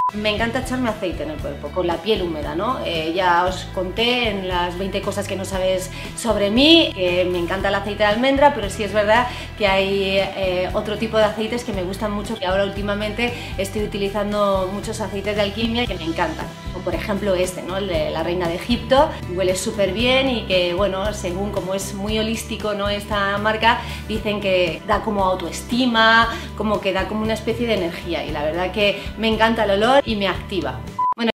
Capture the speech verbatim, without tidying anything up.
Me encanta echarme aceite en el cuerpo, con la piel húmeda, ¿no? Eh, ya os conté en las veinte cosas que no sabes sobre mí, que me encanta el aceite de almendra, pero sí es verdad que hay eh, otro tipo de aceites que me gustan mucho y ahora últimamente estoy utilizando muchos aceites de alquimia que me encantan. O por ejemplo este, ¿no? El de la reina de Egipto, huele súper bien y que, bueno, según como es muy holístico, ¿no? Esta marca, dicen que da como autoestima, como que da como una especie de energía y la verdad que me encanta el olor y me activa.